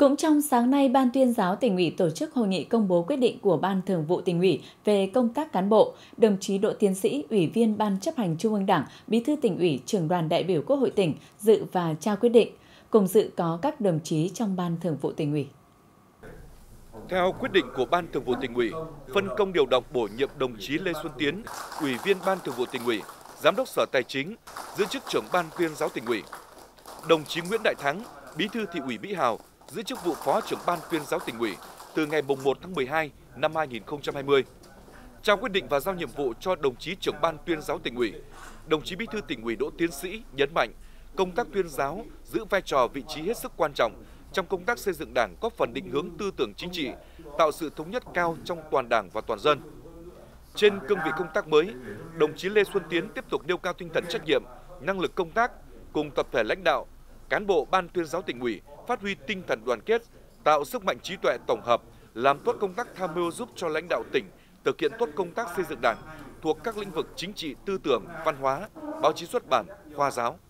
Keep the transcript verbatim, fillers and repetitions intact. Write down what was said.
Cũng trong sáng nay, Ban Tuyên giáo Tỉnh ủy tổ chức hội nghị công bố quyết định của Ban Thường vụ Tỉnh ủy về công tác cán bộ. Đồng chí Đỗ Tiến Sĩ, Ủy viên Ban Chấp hành Trung ương Đảng, Bí thư Tỉnh ủy, Trưởng đoàn đại biểu Quốc hội tỉnh dự và trao quyết định. Cùng dự có các đồng chí trong Ban Thường vụ Tỉnh ủy. Theo quyết định của Ban Thường vụ Tỉnh ủy, phân công điều động bổ nhiệm đồng chí Lê Xuân Tiến, Ủy viên Ban Thường vụ Tỉnh ủy, Giám đốc Sở Tài chính, giữ chức Trưởng Ban Tuyên giáo Tỉnh ủy. Đồng chí Nguyễn Đại Thắng, Bí thư Thị ủy Mỹ Hào, giữ chức vụ Phó Trưởng Ban Tuyên giáo Tỉnh ủy từ ngày mùng một tháng mười hai năm hai nghìn không trăm hai mươi. Trao quyết định và giao nhiệm vụ cho đồng chí Trưởng Ban Tuyên giáo Tỉnh ủy, đồng chí Bí thư Tỉnh ủy Đỗ Tiến Sĩ nhấn mạnh công tác tuyên giáo giữ vai trò vị trí hết sức quan trọng trong công tác xây dựng Đảng, góp phần định hướng tư tưởng chính trị, tạo sự thống nhất cao trong toàn Đảng và toàn dân. Trên cương vị công tác mới, đồng chí Lê Xuân Tiến tiếp tục nêu cao tinh thần trách nhiệm, năng lực công tác cùng tập thể lãnh đạo, cán bộ Ban Tuyên giáo Tỉnh ủy phát huy tinh thần đoàn kết, tạo sức mạnh trí tuệ tổng hợp, làm tốt công tác tham mưu giúp cho lãnh đạo tỉnh thực hiện tốt công tác xây dựng Đảng thuộc các lĩnh vực chính trị, tư tưởng, văn hóa, báo chí xuất bản, khoa giáo.